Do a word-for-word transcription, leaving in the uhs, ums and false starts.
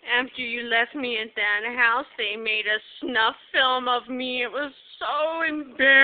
After you left me at that house, they made a snuff film of me. It was so embarrassing.